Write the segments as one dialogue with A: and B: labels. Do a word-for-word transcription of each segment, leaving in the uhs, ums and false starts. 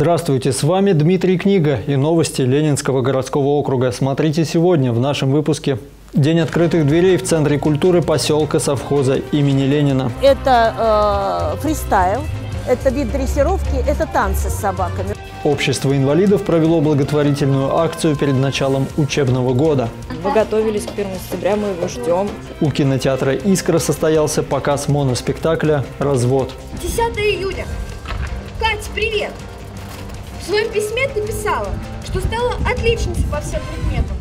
A: Здравствуйте, с вами Дмитрий Книга и новости Ленинского городского округа. Смотрите сегодня в нашем выпуске. День открытых дверей в Центре культуры поселка совхоза имени Ленина.
B: Это э, фристайл, это вид дрессировки, это танцы с собаками.
A: Общество инвалидов провело благотворительную акцию перед началом учебного года.
C: Мы готовились к первому сентября, мы его ждем.
A: У кинотеатра «Искра» состоялся показ моноспектакля «Развод».
D: десятого июня. Катя, привет! В своем письме ты писала, что стала отличницей по всем предметам.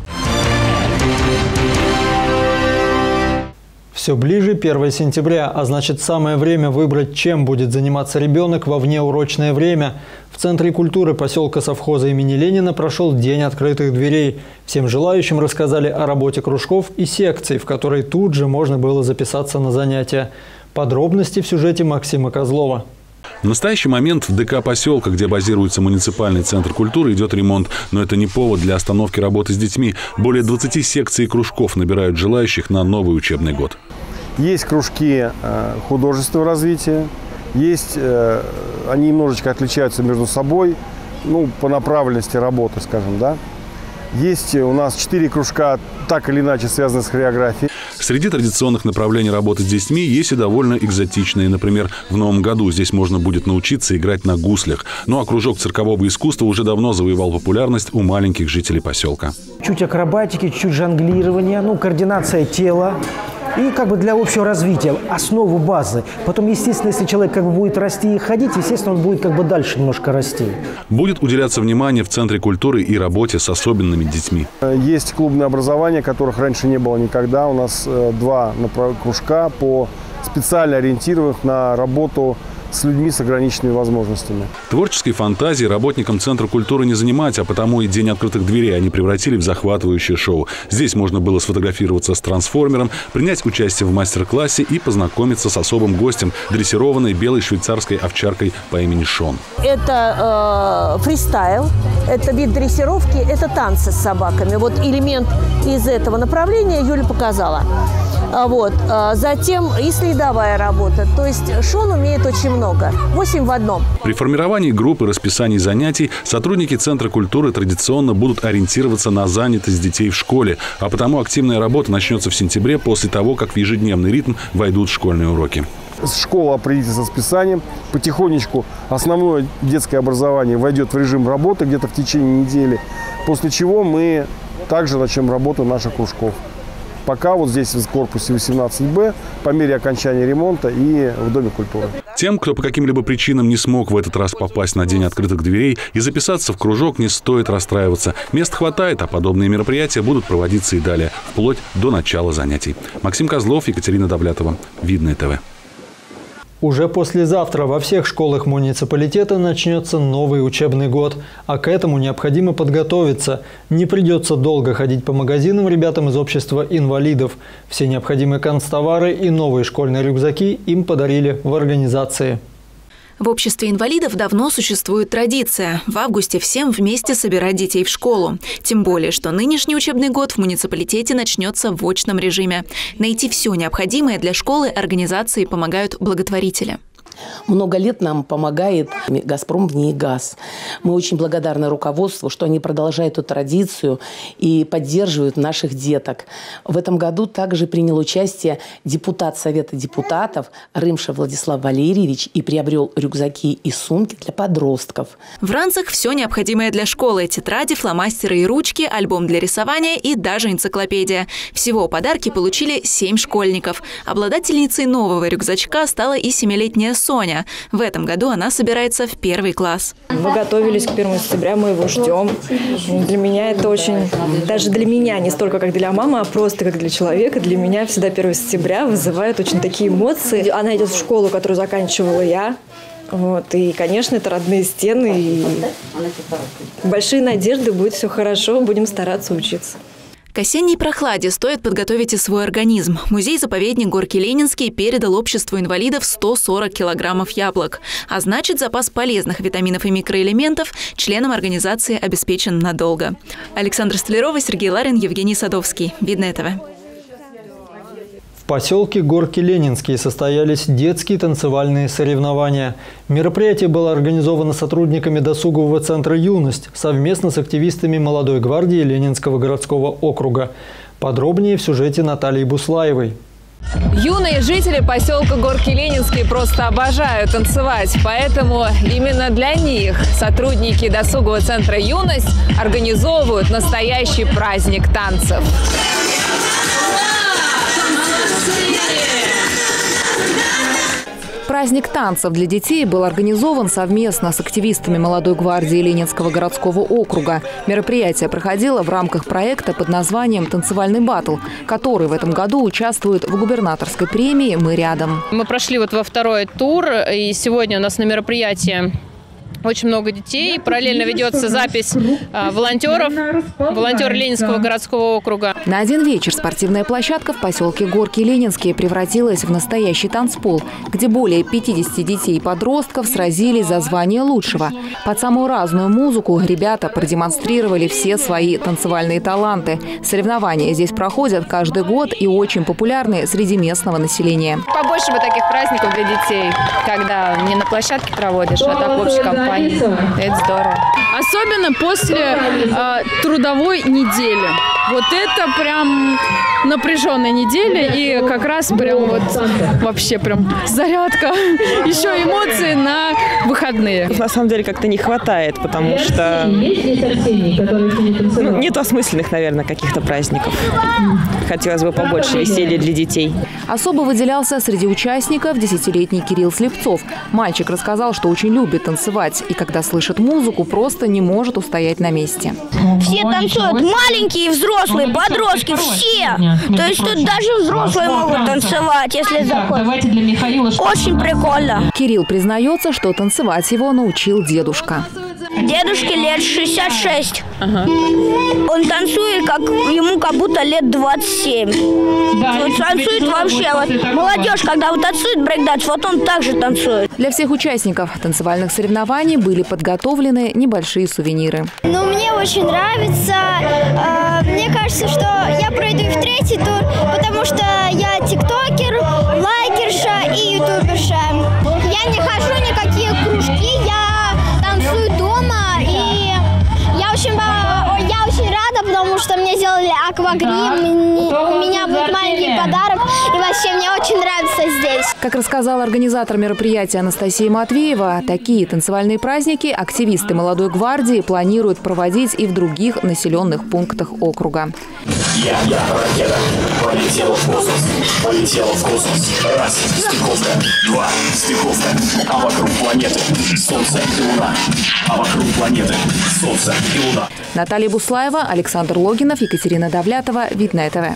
A: Все ближе первое сентября, а значит самое время выбрать, чем будет заниматься ребенок во внеурочное время. В Центре культуры поселка совхоза имени Ленина прошел День открытых дверей. Всем желающим рассказали о работе кружков и секций, в которой тут же можно было записаться на занятия. Подробности в сюжете Максима Козлова.
E: В настоящий момент в ДК поселка, где базируется муниципальный центр культуры, идет ремонт. Но это не повод для остановки работы с детьми. Более двадцати секций и кружков набирают желающих на новый учебный год.
F: Есть кружки художественного развития, есть, они немножечко отличаются между собой, ну, по направленности работы, скажем, да. Есть у нас четыре кружка, так или иначе связанные с хореографией.
E: Среди традиционных направлений работы с детьми есть и довольно экзотичные. Например, в новом году здесь можно будет научиться играть на гуслях. Ну а кружок циркового искусства уже давно завоевал популярность у маленьких жителей поселка.
G: Чуть акробатики, чуть жонглирования, ну, координация тела. И как бы для общего развития, основу базы. Потом, естественно, если человек как бы будет расти и ходить, естественно, он будет как бы дальше немножко расти. Будет
E: уделяться внимание в Центре культуры и работе с особенными детьми.
F: Есть клубное образование, которых раньше не было никогда. У нас два кружка по специально ориентированных на работу с людьми с ограниченными возможностями.
E: Творческой фантазии работникам Центра культуры не занимать, а потому и День открытых дверей они превратили в захватывающее шоу. Здесь можно было сфотографироваться с трансформером, принять участие в мастер-классе и познакомиться с особым гостем, дрессированной белой швейцарской овчаркой по имени Шон.
B: Это э, фристайл, это вид дрессировки, это танцы с собаками. Вот элемент из этого направления Юля показала. Вот. Затем и следовая работа. То есть Шон умеет очень много. Восемь в одном.
E: При формировании группы расписаний занятий сотрудники Центра культуры традиционно будут ориентироваться на занятость детей в школе. А потому активная работа начнется в сентябре после того, как в ежедневный ритм войдут школьные уроки.
F: Школа определится с расписанием. Потихонечку основное детское образование войдет в режим работы где-то в течение недели. После чего мы также начнем работу наших кружков. Пока вот здесь в корпусе восемнадцать Б, по мере окончания ремонта и в Доме культуры.
E: Тем, кто по каким-либо причинам не смог в этот раз попасть на День открытых дверей и записаться в кружок, не стоит расстраиваться. Мест хватает, а подобные мероприятия будут проводиться и далее, вплоть до начала занятий. Максим Козлов, Екатерина Давлятова. Видное ТВ.
A: Уже послезавтра во всех школах муниципалитета начнется новый учебный год. А к этому необходимо подготовиться. Не придется долго ходить по магазинам ребятам из общества инвалидов. Все необходимые канцтовары и новые школьные рюкзаки им подарили в организации.
H: В обществе инвалидов давно существует традиция – в августе всем вместе собирать детей в школу. Тем более, что нынешний учебный год в муниципалитете начнется в очном режиме. Найти все необходимое для школы организации помогают благотворители.
I: Много лет нам помогает «Газпром Внеигаз». Мы очень благодарны руководству, что они продолжают эту традицию и поддерживают наших деток. В этом году также принял участие депутат Совета депутатов Рымша Владислав Валерьевич и приобрел рюкзаки и сумки для подростков.
H: В ранцах все необходимое для школы – тетради, фломастеры и ручки, альбом для рисования и даже энциклопедия. Всего подарки получили семь школьников. Обладательницей нового рюкзачка стала и семилетняя Соня. В этом году она собирается в первый класс.
C: Мы готовились к первому сентября, мы его ждем. Для меня это очень, даже для меня, не столько как для мамы, а просто как для человека. Для меня всегда первое сентября вызывает очень такие эмоции. Она идет в школу, которую заканчивала я. Вот, и, конечно, это родные стены. И большие надежды, будет все хорошо, будем стараться учиться.
H: К осенней прохладе стоит подготовить и свой организм. Музей-заповедник Горки Ленинский передал обществу инвалидов сто сорок килограммов яблок. А значит, запас полезных витаминов и микроэлементов членам организации обеспечен надолго. Александра Столярова, Сергей Ларин, Евгений Садовский. Видное ТВ.
A: поселке Горки Ленинские состоялись детские танцевальные соревнования. Мероприятие было организовано сотрудниками досугового центра «Юность» совместно с активистами молодой гвардии Ленинского городского округа. Подробнее в сюжете Натальи Буслаевой.
J: Юные жители поселка Горки Ленинские просто обожают танцевать, поэтому именно для них сотрудники досугового центра «Юность» организовывают настоящий праздник танцев. Праздник танцев для детей был организован совместно с активистами молодой гвардии Ленинского городского округа. Мероприятие проходило в рамках проекта под названием «Танцевальный баттл», который в этом году участвует в губернаторской премии «Мы рядом».
K: Мы прошли вот во второй тур, и сегодня у нас на мероприятии очень много детей. Параллельно ведется запись а, волонтеров, волонтеры Ленинского городского округа.
J: На один вечер спортивная площадка в поселке Горки Ленинские превратилась в настоящий танцпол, где более пятидесяти детей и подростков сразились за звание лучшего. Под самую разную музыку ребята продемонстрировали все свои танцевальные таланты. Соревнования здесь проходят каждый год и очень популярны среди местного населения.
K: Побольше бы таких праздников для детей, когда не на площадке проводишь, а так в общей компании. Это здорово.
L: Особенно после э, трудовой недели. Вот это прям напряженная неделя, и как раз прям вот вообще прям зарядка, еще эмоции на выходные.
M: На самом деле как-то не хватает, потому что ну, нет осмысленных, наверное, каких-то праздников. Хотелось бы побольше веселья для детей.
J: Особо выделялся среди участников десятилетний Кирилл Слепцов. Мальчик рассказал, что очень любит танцевать, и когда слышит музыку, просто не может устоять на месте.
N: Все танцуют, маленькие, взрослые, подростки, все. То есть тут даже взрослые могут танцевать, если захотят. Очень прикольно.
J: Кирилл признается, что танцевать его научил дедушка.
N: Дедушке лет шестьдесят шесть. Ага. Он танцует, как ему как будто лет двадцать семь. Да, вот танцует вообще. Вот, молодежь, когда вот танцует брейк-данс, вот он также танцует.
J: Для всех участников танцевальных соревнований были подготовлены небольшие сувениры.
O: Ну, мне очень нравится. Мне кажется, что я пройду в третий тур, потому что я тиктокер, лайкерша и ютуберша. Я не хожу ни в какие кружки, я танцую дома, и я очень, я очень рада, потому что мне сделали аквагрим, у меня будет маленький подарок, и вообще мне очень нравится здесь.
J: Как рассказала организатор мероприятия Анастасия Матвеева, такие танцевальные праздники активисты молодой гвардии планируют проводить и в других населенных пунктах округа.
P: Я, я, ракета, полетела в космос, полетела в космос. Раз, стыковка, два, стыковка, а вокруг планеты Солнце и Луна, а вокруг планеты Солнце и Луна.
J: Наталья Буслаева, Александр Логинов, Екатерина Давлятова, Видное ТВ.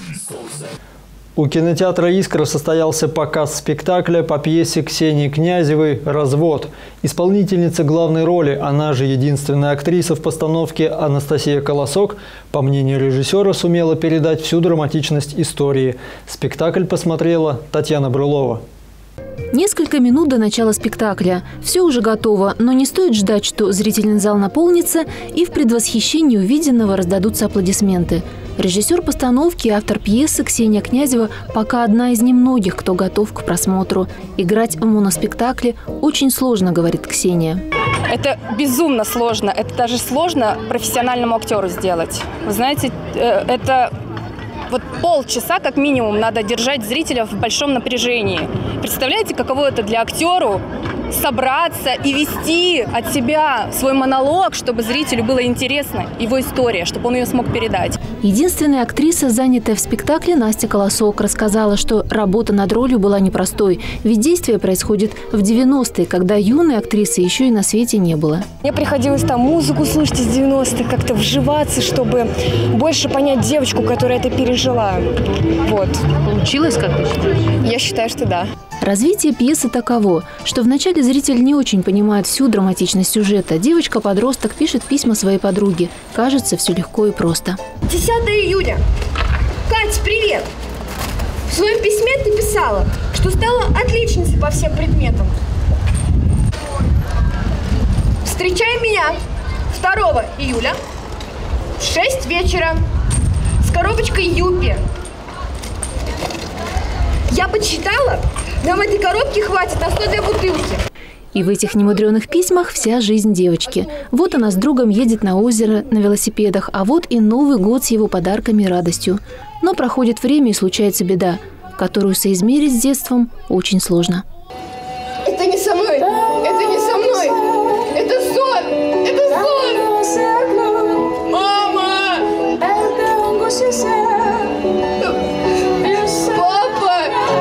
A: У кинотеатра «Искра» состоялся показ спектакля по пьесе Ксении Князевой «Развод». Исполнительница главной роли, она же единственная актриса в постановке Анастасия Колосок, по мнению режиссера, сумела передать всю драматичность истории. Спектакль посмотрела Татьяна Брылова.
Q: Несколько минут до начала спектакля. Все уже готово, но не стоит ждать, что зрительный зал наполнится и в предвосхищении увиденного раздадутся аплодисменты. Режиссер постановки и автор пьесы Ксения Князева пока одна из немногих, кто готов к просмотру. Играть в моноспектакле очень сложно, говорит Ксения.
R: Это безумно сложно. Это даже сложно профессиональному актеру сделать. Вы знаете, это... Вот полчаса, как минимум, надо держать зрителя в большом напряжении. Представляете, каково это для актеру собраться и вести от себя свой монолог, чтобы зрителю было интересно его история, чтобы он ее смог передать.
Q: Единственная актриса, занятая в спектакле, Настя Колосок, рассказала, что работа над ролью была непростой, ведь действие происходит в девяностые, когда юной актрисы еще и на свете не было.
C: Мне приходилось там музыку слушать из девяностых, как-то вживаться, чтобы больше понять девочку, которая это пережила. Вот.
Q: Получилось, как ты считаешь?
C: Я считаю, что да.
Q: Развитие пьесы таково, что вначале зритель не очень понимает всю драматичность сюжета. Девочка-подросток пишет письма своей подруге. Кажется, все легко и просто.
D: десятого июня. Кать, привет! В своем письме ты писала, что стала отличницей по всем предметам. Встречай меня второго июля в шесть вечера с коробочкой Юпи. Я подсчитала, нам этой коробки хватит на сто две бутылки.
Q: И в этих немудреных письмах вся жизнь девочки. Вот она с другом едет на озеро на велосипедах, а вот и Новый год с его подарками и радостью. Но проходит время и случается беда, которую соизмерить с детством очень сложно.
D: Это не со мной, это не со мной, это сон, это сон! Мама! Папа!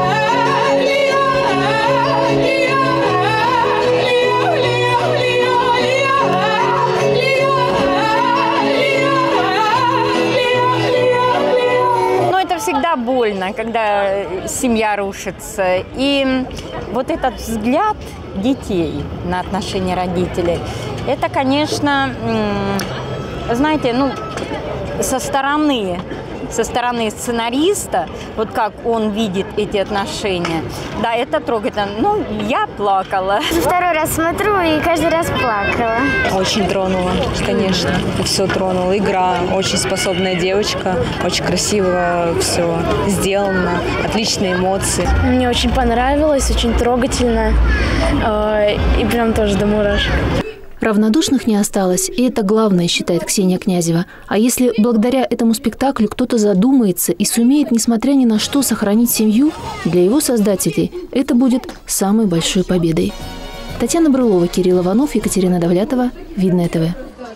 S: Но это всегда больно, когда семья рушится. И вот этот взгляд детей на отношения родителей, это, конечно, знаете, ну, со стороны, со стороны сценариста, вот как он видит эти отношения, да, это трогательно. Ну, я плакала.
O: Второй раз смотрю и каждый раз плакала.
C: Очень тронула, конечно. Все тронула. Игра, очень способная девочка, очень красиво все сделано, отличные эмоции.
O: Мне очень понравилось, очень трогательно и прям тоже до мурашек.
Q: Равнодушных не осталось, и это главное, считает Ксения Князева. А если благодаря этому спектаклю кто-то задумается и сумеет, несмотря ни на что, сохранить семью, для его создателей это будет самой большой победой. Татьяна Брылова, Кирилл Иванов, Екатерина Давлятова, Видное ТВ.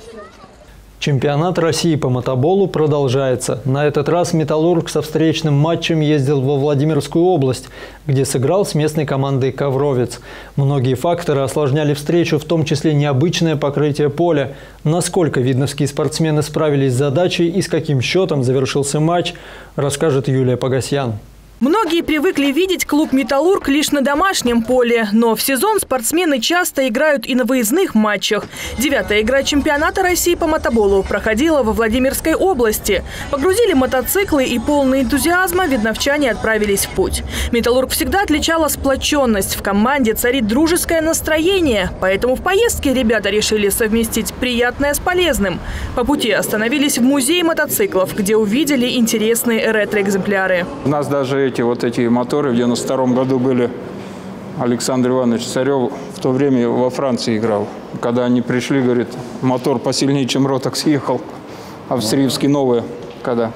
A: Чемпионат России по мотоболу продолжается. На этот раз «Металлург» со встречным матчем ездил во Владимирскую область, где сыграл с местной командой «Ковровец». Многие факторы осложняли встречу, в том числе необычное покрытие поля. Насколько видновские спортсмены справились с задачей и с каким счетом завершился матч, расскажет Юлия Погосян.
T: Многие привыкли видеть клуб «Металлург» лишь на домашнем поле. Но в сезон спортсмены часто играют и на выездных матчах. Девятая игра чемпионата России по мотоболу проходила во Владимирской области. Погрузили мотоциклы и полные энтузиазма видновчане отправились в путь. «Металлург» всегда отличала сплоченность. В команде царит дружеское настроение. Поэтому в поездке ребята решили совместить приятное с полезным. По пути остановились в музее мотоциклов, где увидели интересные ретро-экземпляры.
U: У нас даже эти вот эти моторы в девяносто втором году были. Александр Иванович Царев в то время во Франции играл. Когда они пришли, говорит, мотор посильнее, чем Роток съехал. Австриевский новый, когда.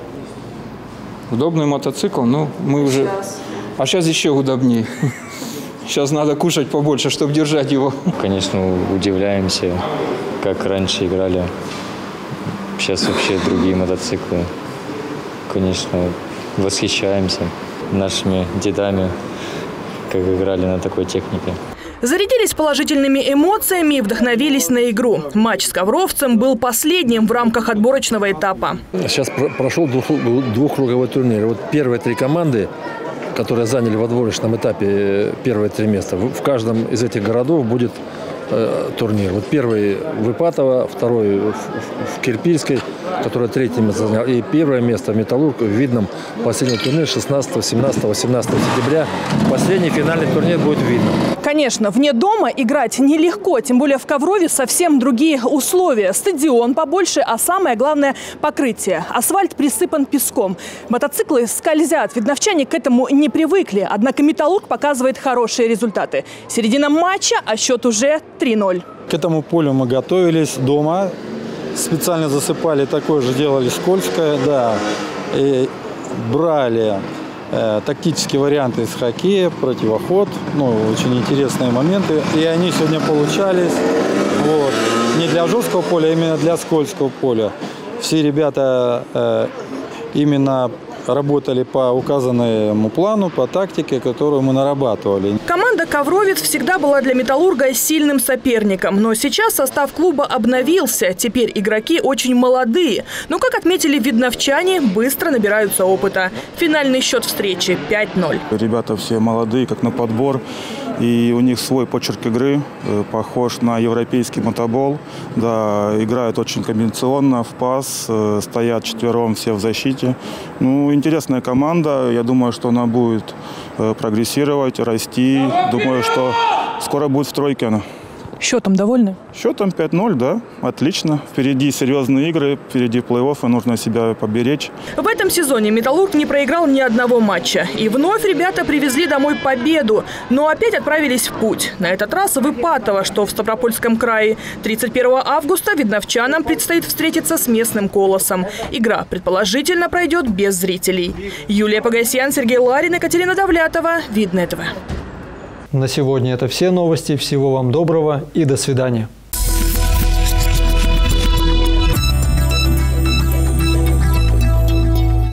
U: Удобный мотоцикл, ну мы уже... А сейчас еще удобнее. Сейчас надо кушать побольше, чтобы держать его.
V: Конечно, удивляемся, как раньше играли. Сейчас вообще другие мотоциклы. Конечно, восхищаемся нашими дедами, как играли на такой технике.
T: Зарядились положительными эмоциями и вдохновились на игру. Матч с ковровцем был последним в рамках отборочного этапа.
W: Сейчас прошел двухкруговой турнир. Вот первые три команды, которые заняли в отборочном этапе первые три места, в каждом из этих городов будет э, турнир. Вот первый в Ипатово, второй в, в, в Кирпильской, которая третье место заняла, и первое место в «Металлург» в Видном. Последний турнир шестнадцатого, семнадцатого, восемнадцатого сентября. Последний финальный турнир будет в Видном.
T: Конечно, вне дома играть нелегко, тем более в Коврове совсем другие условия. Стадион побольше, а самое главное – покрытие. Асфальт присыпан песком. Мотоциклы скользят, видновчане к этому не привыкли. Однако «Металлург» показывает хорошие результаты. Середина матча, а счет уже три ноль.
X: К этому полю мы готовились дома. Специально засыпали, такое же делали скользкое, да. И брали э, тактические варианты из хоккея, противоход, ну, очень интересные моменты. И они сегодня получались, вот, не для жесткого поля, а именно для скользкого поля. Все ребята э, именно работали по указанному плану, по тактике, которую мы нарабатывали.
T: Команда «Ковровец» всегда была для «Металлурга» сильным соперником. Но сейчас состав клуба обновился. Теперь игроки очень молодые. Но, как отметили видновчане, быстро набираются опыта. Финальный счет встречи – пять ноль.
Y: Ребята все молодые, как на подбор. И у них свой почерк игры, похож на европейский мотобол. Да, играют очень комбинационно, в пас, стоят четвером все в защите. Ну, интересная команда. Я думаю, что она будет прогрессировать, расти. Думаю, что скоро будет в тройке она.
T: Счетом довольны?
Y: Счетом пять ноль, да. Отлично. Впереди серьезные игры, впереди плей-офф, и нужно себя поберечь.
T: В этом сезоне «Металлург» не проиграл ни одного матча. И вновь ребята привезли домой победу, но опять отправились в путь. На этот раз в Ипатово, что в Ставропольском крае. тридцать первого августа видновчанам предстоит встретиться с местным «Колосом». Игра, предположительно, пройдет без зрителей. Юлия Погосян, Сергей Ларин, Екатерина Давлятова. Видное ТВ.
A: На сегодня это все новости. Всего вам доброго и до свидания.